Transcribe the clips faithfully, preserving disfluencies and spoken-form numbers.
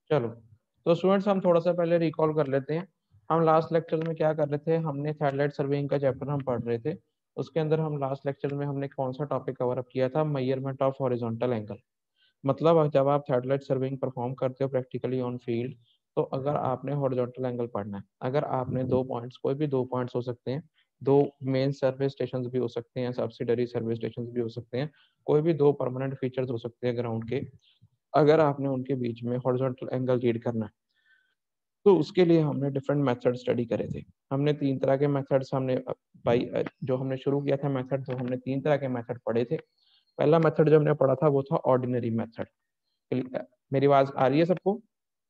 चलो, तो स्टूडेंट्स हम थोड़ा सा पहले रिकॉल कर लेते हैं। हम लास्ट लेक्चर में क्या कर रहे थे, हमने सैटेलाइट सर्वेइंग का चैप्टर हम पढ़ रहे थे। उसके अंदर हम लास्ट लेक्चर में हमने कौन सा टॉपिक कवर अप किया था, मेजरमेंट ऑफ हॉरिजॉन्टल एंगल। मतलब जब आप सैटेलाइट सर्वेइंग परफॉर्म करते हो प्रैक्टिकली ऑन फील्ड, तो अगर आपने हॉरिजॉन्टल एंगल पढ़ना है, अगर आपने दो पॉइंट्स, कोई भी दो पॉइंट्स हो सकते हैं, दो मेन सर्वे स्टेशन भी हो सकते हैं, सब्सिडरी सर्वे स्टेशन भी हो सकते हैं, कोई भी दो परमानेंट फीचर्स हो सकते हैं ग्राउंड के, अगर आपने उनके बीच में हॉरिजॉन्टल एंगल रीड करना है, तो उसके लिए हमने डिफरेंट मेथड स्टडी करे थे। हमने तीन तरह के मेथड्स हमने भाई जो हमने शुरू किया था मेथड, तो हमने तीन तरह के मेथड पढ़े थे। पहला मेथड जो हमने पढ़ा था वो था ऑर्डिनरी मेथड। मेरी आवाज आ रही है सबको?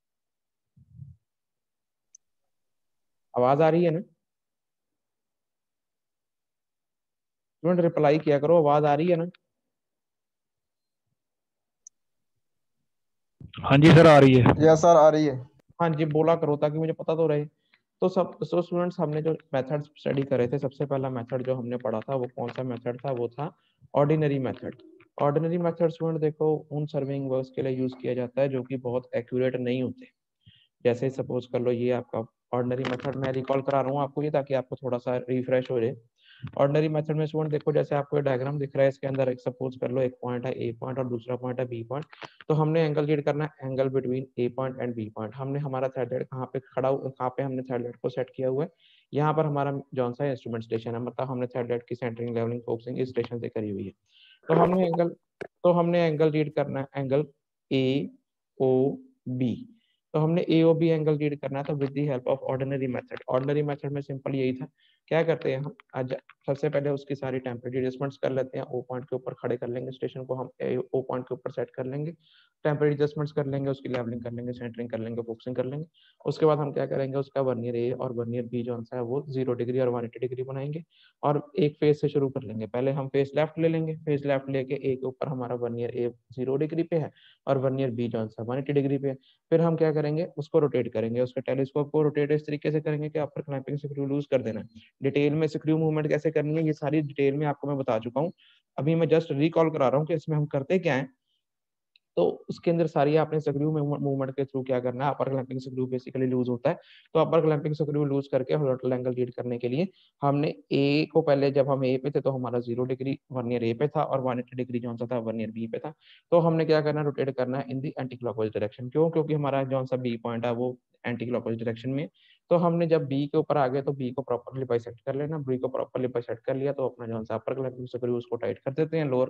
आवाज आ रही है ना? स्टूडेंट रिप्लाई किया करो, आवाज आ रही है ना? हाँ जी सर, आ रही है। यस सर, आ रही है। हाँ जी, बोला करो ताकि मुझे पता तो रहे। तो सब सो स्टूडेंट्स, हमने जो मेथड स्टडी करे थे, सबसे पहला मेथड जो हमने पढ़ा था वो कौन सा मेथड था, वो था ordinary method. Ordinary method student देखो, उन सर्विंग वर्क्स के लिए यूज किया जाता है जो कि बहुत एक्यूरेट नहीं होते। जैसे सपोज कर लो, ये आपका ऑर्डिनरी मेथड, मैं रिकॉल करा रहा हूँ आपको ये ताकि आपको थोड़ा सा रिफ्रेश हो जाए। ऑर्डिनरी मेथड में स्टूडेंट देखो, जैसे आपको डायग्राम दिख रहा है, इसके अंदर एक सपोज कर लो एक पॉइंट है ए पॉइंट और दूसरा पॉइंट है बी पॉइंट। तो हमने एंगल रीड करना है, angle between A point and B point. हमने हमारा सैटेलाइट कहाँ पे खड़ा हुआ, कहाँ पे हमने सैटेलाइट को सेट किया हुआ है, यहाँ पर हमारा जौन सा इंस्ट्रूमेंट स्टेशन है, मतलब हमने सैटेलाइट की सेंटरिंग लेवलिंग फोकसिंग इस स्टेशन से करी हुई है। तो हमने एंगल तो हमने एंगल रीड करना है, एंगल ए ओ बी। तो हमने A O B angle read करना है, तो with the help of ordinary method. Ordinary method में सिंपल यही था, क्या करते हैं हम, आज सबसे पहले उसकी सारी टेम्परेरी एडजस्टमेंट्स कर लेते हैं। ओ पॉइंट के ऊपर खड़े कर लेंगे स्टेशन को, हम ओ पॉइंट के ऊपर सेट कर लेंगे, टेम्परेरी एडजस्टमेंट्स कर लेंगे, उसकी लेवलिंग कर लेंगे, सेंटरिंग कर लेंगे, फोकसिंग कर लेंगे। उसके बाद हम क्या करेंगे, उसका वर्नियर ए और वर्नियर बी जो है वो जीरो डिग्री और वन एटी डिग्री बनाएंगे। और एक फेज से शुरू कर लेंगे, पहले हम फेज लेफ्ट ले लेंगे, फेज लेफ्ट लेके ए के ऊपर हमारा वर्नियर ए जीरो डिग्री पे है और वर्नियर बी जो है वन एटी डिग्री पे है। फिर हम क्या करेंगे, उसको रोटेट करेंगे, उसके टेलीस्कोप को रोटेट इस तरीके से करेंगे कि अपर क्लैंपिंग स्क्रू लूज कर देना है। डिटेल में स्क्रू मूवमेंट कैसे करनी है, ये सारी डिटेल में आपको मैं बता चुका हूँ। अभी मैं जस्ट रिकॉल करा रहा हूँ कि इसमें हम करते क्या है। तो उसके अंदर सारी आपने स्क्रू मूवमेंट के थ्रू क्या करना है, upper clamping screw basically loose होता है, तो अपर क्लैंपिंग स्क्रू लूज करके हॉरिजॉन्टल एंगल रीड करने के लिए हमने ए को, पहले जब हम ए पे थे तो हमारा जीरो डिग्री वर्नियर ए पे था और वन एटी डिग्री जो सा था वर्नियर बी पे था। तो हमने क्या करना है, रोटेट करना है in the anticlockwise direction. क्यों? क्योंकि हमारा जो सा बी पॉइंट है वो एंटी क्लॉकवाइज डायरेक्शन में। तो हमने जब बी के ऊपर आ गए तो बी को प्रॉपरली बाइसेक्ट कर लेना, बी को प्रॉपरली बाइसेक्ट कर लिया तो अपना जो सा अपर क्लैंपिंग स्क्रू उसको टाइट कर देते हैं। लोअर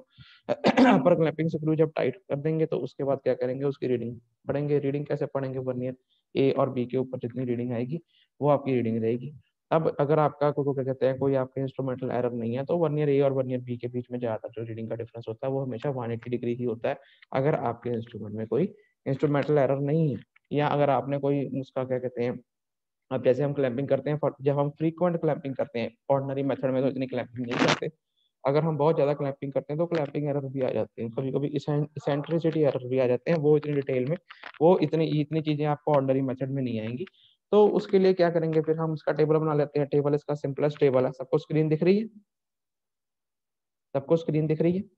अपर क्लैंपिंग स्क्रू जब टाइट कर देंगे तो उसके बाद क्या करेंगे, उसकी रीडिंग पढ़ेंगे। रीडिंग कैसे पढ़ेंगे, वर्नियर ए और बी के ऊपर जितनी रीडिंग आएगी वो आपकी रीडिंग रहेगी। अब अगर आपका को, को क्या कहते हैं, कोई आपके इंस्ट्रूमेंटल एरर नहीं है, तो वर्नियर ए और वर्नियर बी के बीच में ज्यादा जो रीडिंग का डिफरेंस होता है वो हमेशा वन एटी डिग्री ही होता है, अगर आपके इंस्ट्रूमेंट में कोई इंस्ट्रूमेंटल एरर नहीं है, या अगर आपने कोई उसका क्या कहते हैं, अब जैसे हम क्लैंपिंग करते हैं, जब हम फ्रीक्वेंट क्लैंपिंग करते हैं ऑर्डिनरी मेथड में तो इतनी क्लैंपिंग नहीं करते। अगर हम बहुत ज्यादा क्लैंपिंग करते हैं तो क्लैंपिंग एरर भी आ जाते हैं, कभी कभी इसेंट्रिसिटी एरर भी आ जाते हैं, वो इतनी डिटेल में, वो इतनी इतनी चीजें आपको ऑर्डिनरी मेथड में नहीं आएंगी। तो उसके लिए क्या करेंगे, फिर हम उसका टेबल बना लेते हैं। टेबल इसका सिंपलेस्ट टेबल है, सबको स्क्रीन दिख रही है? सबको स्क्रीन दिख रही है?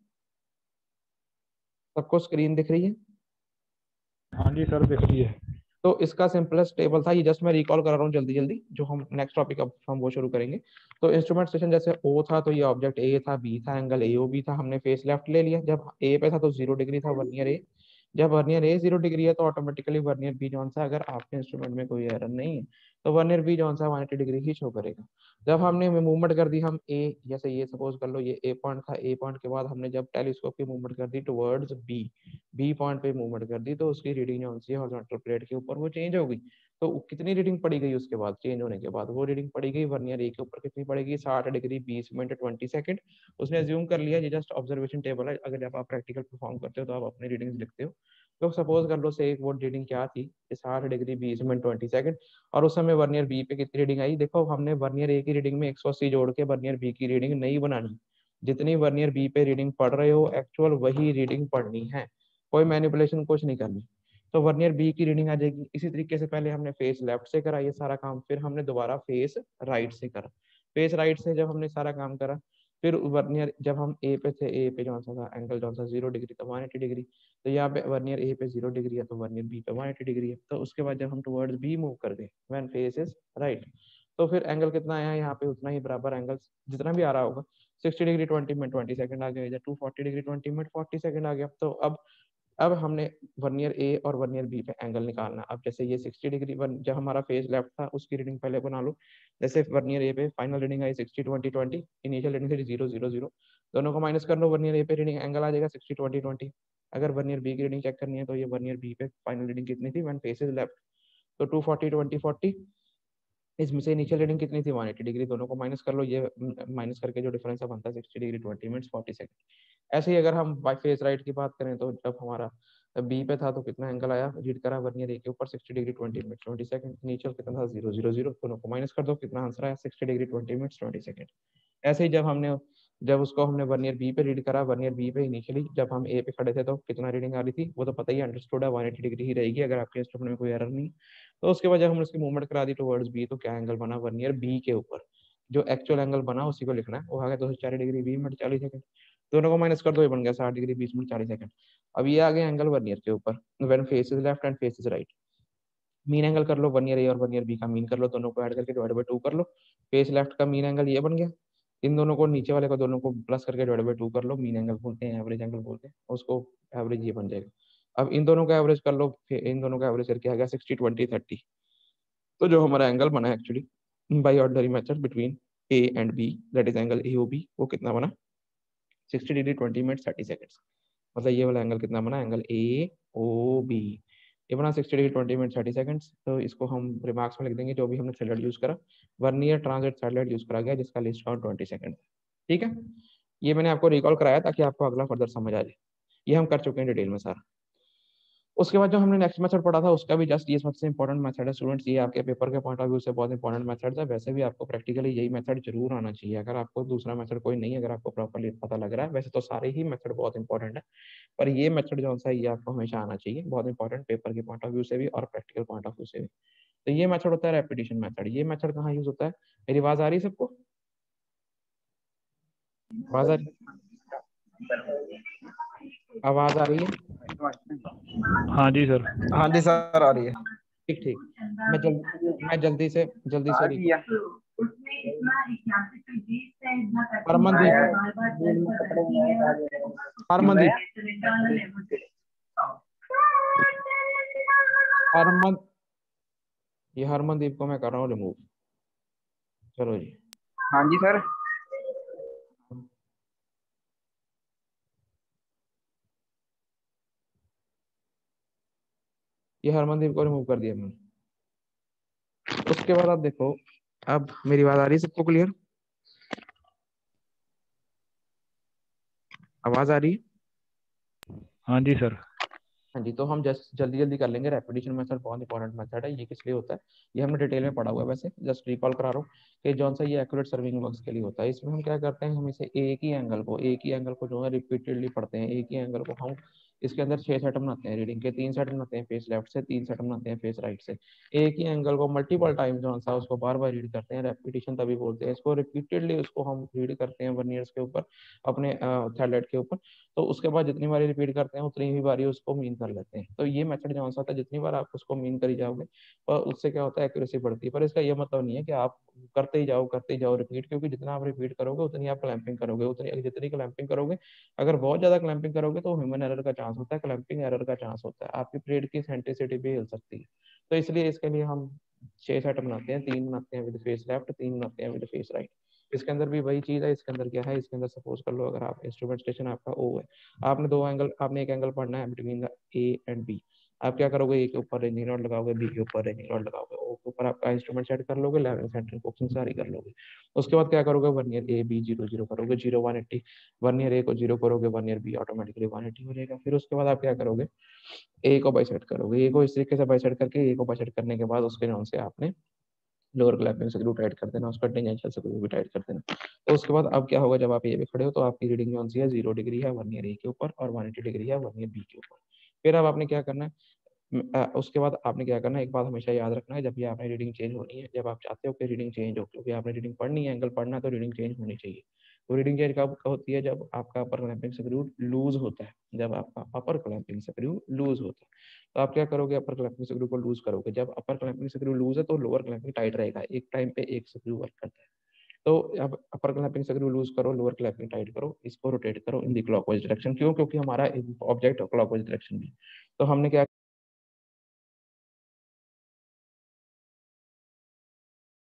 सबको स्क्रीन दिख रही है? हाँ जी सर, दिख रही है। तो इसका सिंपलेस्ट टेबल था ये, जस्ट मैं रिकॉल करा रहा हूँ जल्दी जल्दी, जो हम नेक्स्ट टॉपिक अब हम वो शुरू करेंगे। तो इंस्ट्रूमेंट स्टेशन जैसे ओ था तो ये ऑब्जेक्ट ए था, बी था, एंगल ए ओ बी था, हमने फेस लेफ्ट ले लिया। जब ए पे था तो जीरो डिग्री था वर्नियर ए, जब वर्नियर ए जीरो डिग्री है तो ऑटोमेटिकली वर्नियर बी जौन सा, अगर आपके इंस्ट्रूमेंट में कोई एरर नहीं है तो वर्नियर बी जौन सा वन एटी डिग्री ही शो करेगा। जब हमने मूवमेंट कर दी, हम ए, जैसे ये सपोज कर लो ये ए पॉइंट था, ए पॉइंट के बाद हमने जब टेलीस्कोप की मूवमेंट कर दी टुवर्ड्स बी, बी पॉइंट पे मूवमेंट कर दी, तो उसकी रीडिंग जो सी हॉरिजॉन्टल प्लेट के ऊपर वो चेंज हो गई। तो कितनी रीडिंग पड़ी गई उसके बाद, चेंज होने के बाद वो रीडिंग पड़ी गई वर्नियर ए के ऊपर कितनी पड़ेगी, साठ डिग्री बीस मिनट ट्वेंटी सेकंड। उसने अज्यूम कर लिया, ये जस्ट ऑब्जर्वेशन टेबल है, अगर जब आप प्रैक्टिकल परफॉर्म करते हो तो आप अपनी रीडिंग्स लिखते हो। तो सपोज कर लो से एक वो रीडिंग क्या थी, साठ डिग्री बीस मिनट ट्वेंटी सेकंड, और उस समय वर्नियर बी पे कितनी रीडिंग आई। देखो हमने वर्नियर ए की रीडिंग में एक सौ अस्सी जोड़ के वर्नियर बी की रीडिंग नहीं बनानी, जितनी वर्नियर बी पे रीडिंग पढ़ रहे हो एक्चुअल वही रीडिंग पढ़नी है, कोई मैनिपुलेशन कुछ नहीं करनी। तो वर्नियर बी की रीडिंग आ जाएगी। इसी तरीके से पहले हमने फेस लेफ्ट से करा ये सारा काम, फिर हमने दोबारा फेस राइट से करा। फेस राइट से जब हमने सारा काम करा फिर वर्नियर जब हम ए पे थे, ए पे जो सा था एंगल जो सा जीरो डिग्री था वन एटी डिग्री, तो यहाँ पे वर्नियर ए पे जीरो डिग्री है तो वर्नियर बी पे वन एटी डिग्री है। तो उसके बाद जब हम टुवर्ड्स बी मूव कर गए व्हेन फेस इज राइट, तो फिर एंगल कितना आया यहाँ पे, उतना ही बराबर एंगल जितना भी आ रहा होगा, sixty degree twenty minute twenty second आ गया, इधर two forty degree twenty minute forty second आ गया। तो अब अब हमने वर्नियर ए और वर्नियर बी पे एंगल निकालना। अब जैसे ये सिक्सटी डिग्री वन जब हमारा फेस लेफ्ट था उसकी रीडिंग पहले बना लो। जैसे वर्नियर ए पे फाइनल रीडिंग आई sixty twenty twenty, initial reading थी जीरो जीरो जीरो, दोनों को माइनस कर लो, वर्नियर ए पे रीडिंग एंगल आ जाएगा सिक्सटी ट्वेंटी ट्वेंटी। अगर वर्नियर बी की रीडिंग चेक करनी है तो ये वर्नियर बी पे फाइनल रीडिंग कितनी थी वन फेस इज लेफ्ट, तो टू फोर्टी ट्वेंटी फोर्टी, इसमें से इनिशियल रीडिंग कितनी थी वन एटी डिग्री, दोनों को माइनस कर लो, ये माइनस करके जो डिफरेंस बनता है sixty degree twenty minutes forty second. ऐसे ही अगर हम बाई फेस राइट की बात करें तो जब हमारा बी पे था तो कितना एंगल आया, रीड करा वर्नियर ए के ऊपर sixty degree twenty minute twenty second, initial कितना था जीरो जीरो जीरो, दोनों को माइनस कर दो, कितना आंसर आया sixty degree twenty minutes twenty second. ऐसे ही जब हमने जब उसको हमने वर्नियर बी पे रीड करा, वर्नियर बी पे इनिशियली जब हम ए पे खड़े थे तो कितना रीडिंग आ रही थी वो तो पता ही अंडरस्टूड है, वन एटी डिग्री ही रहेगी अगर आपके इंस्ट्रूमेंट में कोई एरर नहीं। तो उसके बाद जब हमने उसकी मूवमेंट करा दी टुवर्ड्स बी तो क्या एंगल बना वर्नियर बी के ऊपर, जो एक्चुअल एंगल बना उसी को लिखना है, वो आ गया दो सौ चालीस डिग्री बीस मिनट चालीस सेकंड, दोनों को माइनस कर दो, ये बन गया साठ डिग्री बीस मिनट चालीस सेकंड। अब ये आ गया एंगल वर्नियर के ऊपर when face is left and face is right. Mean angle कर लो, वर्नियर ए और वर्नियर बी का मीन कर लो, दोनों को ऐड करके डिवाइड बाय टू कर लो, फेस लेफ्ट का मीन एंगल ये बन गया, इन दोनों को नीचे वाले को दोनों को प्लस करके डिवाइड बाय टू कर लो, मीन एंगल बोलते हैं एवरेज एंगल बोलते हैं उसको, एवरेज ये बन जाएगा। अब इन दोनों का एवरेज कर लो, इन दोनों का एवरेज करके आ गया सिक्सटी ट्वेंटी थर्टी, तो जो हमारा एंगल बना actually by ordinary method between A and B that is angle A O B, वो कितना बना sixty degree twenty minute thirty seconds. मतलब ये वाला एंगल कितना बना एंगल ए ओ बी, ये बना sixty degree twenty minute thirty seconds. तो इसको हम रिमार्क्स में लिख देंगे जो भी हमने थ्रेड यूज करा, वर्नियर ट्रांजिट सैटेलाइट यूज करा गया जिसका लिस्ट काउंट ट्वेंटी सेकंड। ठीक है, ये मैंने आपको रिकॉल कराया ताकि आपको अगला फर्दर समझ आ जाए, ये हम कर चुके हैं डिटेल में सारा। उसके बाद जो हमने नेक्स्ट मेथड पढ़ा था उसका भी जस्ट ये सबसे इंपॉर्टेंट मेथड है स्टूडेंट्स, ये आपके पेपर के पॉइंट ऑफ व्यू से बहुत इंपॉर्टेंट मेथड है। वैसे भी आपको प्रैक्टिकली यही मेथड जरूर आना चाहिए, अगर आपको दूसरा मेथड कोई नहीं, अगर आपको प्रॉपर्ली पता लग रहा है, वैसे तो सारे ही मेथड बहुत इंपॉर्टेंट है पर ये मेथड जो सा ये आपको हमेशा आना चाहिए, बहुत इंपॉर्टेंट पेपर के पॉइंट ऑफ व्यू से भी और प्रैक्टिकल पॉइंट ऑफ व्यू से भी। तो ये मेथड होता है रेपिटेशन मेथड। ये मेथड कहाँ यूज होता है, मेरी आवाज आ रही है सबको, आवाज आ रही आवाज आ रही है? हाँ जी सर। हाँ जी सर आ रही है। ठीक ठीक, मैं जल्दी मैं जल्दी से जल्दी से हरमनदीप हरमनदीप हरमन ये हरमनदीप को मैं कर रहा हूँ रिमूव। चलो जी। हाँ जी सर। ये हरमनदीप को रिमूव कर दिया मैंने। उसके बाद आप देखो, अब मेरी बात आ रही है सबको क्लियर, आवाज आ रही है? हाँ जी सर। हाँ जी, तो हम जस्ट जल्दी जल्दी कर लेंगे। रेपिटेशन मेथड बहुत इंपॉर्टेंट मेथड है, ये किस लिए होता है ये हमने डिटेल में पढ़ा हुआ है, वैसे जस्ट रिकॉल करा रहा हूँ कि जौन सा ये एक्यूरेट सर्विंग वर्क्स के लिए होता है। इसमें हम क्या करते हैं, हम इसे एक ही एंगल को एक ही एंगल को जो है रिपीटेडली पढ़ते हैं, एक ही एंगल को हम इसके अंदर छह सेट बनाते हैं रीडिंग के, तीन सेट बनाते हैं फेस लेफ्ट से, तीन सेट बनाते हैं फेस राइट से। एक ही एंगल को मल्टीपल टाइम जो सा उसको बार बार रीड करते हैं, रेपिटेशन तभी बोलते हैं इसको, रिपीटेडली उसको हम रीड करते हैं वर्नियर्स के ऊपर, अपने थैलेट के ऊपर। तो उसके बाद जितनी बार रिपीट करते हैं उतनी ही बारी उसको मीन कर लेते हैं। तो ये मेथड जो होता है जितनी बार आप उसको मीन करी जाओगे और उससे क्या होता है एक्यूरेसी बढ़ती है। पर इसका ये मतलब नहीं है कि आप करते ही जाओ करते ही जाओ रिपीट, क्योंकि जितना आप रिपीट करोगे उतनी आप क्लैंपिंग करोगे, उतनी जितनी क्लैंपिंग करोगे, अगर बहुत ज्यादा क्लैंपिंग करोगे तो ह्यूमन एरर का चांस होता है, क्लैंपिंग एरर का चांस होता है, आपकी पीरियड की सेंटिसिटी भी हिल सकती है। तो इसलिए इसके लिए हम छह सेट बनाते हैं, तीन बनाते हैं विद फेस लेफ्ट, तीन बनाते हैं विद फेस राइट। इसके अंदर भी वही चीज है, इसके अंदर क्या है, इसके अंदर सपोज कर लो अगर आप इंस्ट्रूमेंट स्टेशन आपका ओ है, आपने दो एंगल आपने एक एंगल पढ़ना है between the A and B, आप क्या करोगे, ए के ऊपर रेंजिंग रॉड लगाओगे, बी के ऊपर रेंजिंग रॉड लगाओगे, ओ के ऊपर आपका इंस्ट्रूमेंट सेट कर लोगे, लेवलिंग सेंटरिंग फोकसिंग सारी कर लोगे। उसके बाद क्या करोगे, vernier A B zero zero करोगे, zero one eighty, vernier A को जीरो करोगे, vernier B automatically one eighty हो जाएगा। फिर उसके बाद आप क्या करोगे, ए को बाइसेट करोगे, ए को इस तरीके से बाइसेट करके, ए को बाइसेट करने के बाद उसके नाम से आपने लोअर क्लैपिंग स्क्रू टाइट कर देना, उसका टेंजेंशियल स्क्रू भी टाइट कर देना। तो उसके बाद अब क्या होगा, जब आप ये पे खड़े हो तो आपकी रीडिंग कौन सी है, जीरो डिग्री है वर्नियर ए के ऊपर और वन एटी डिग्री है वर्नियर बी के ऊपर। फिर अब आपने क्या करना है, आ, उसके बाद आपने क्या करना है, एक बात हमेशा याद रखना है, जब भी आपने रीडिंग चेंज होनी है, जब आप चाहते हो कि रीडिंग चेंज हो, क्योंकि आपने रीडिंग पढ़नी है, एंगल पढ़ना है तो रीडिंग चेंज होनी चाहिए। तो रीडिंग चेंज कब होती है? जब आपका अपर क्लैंपिंग स्क्रू लूज होता है, जब आपका अपर क्लैंपिंग स्क्रू लूज होता है। तो आप क्या करोगे? अपर क्लैंपिंग स्क्रू को लूज करोगे। जब अपर क्लैंपिंग स्क्रू लूज है तो लोअर क्लैंपिंग टाइट रहेगा, एक टाइम पे एक स्क्रू वर्क करता है। तो अब अपर क्लैंपिंग स्क्रू लूज करो, लोअर क्लैंपिंग टाइट करो, इसको रोटेट करो इन दी क्लॉकवाइज डायरेक्शन। क्यों? क्योंकि हमारा ऑब्जेक्ट क्लॉकवाइज डायरेक्शन में। तो हमने क्या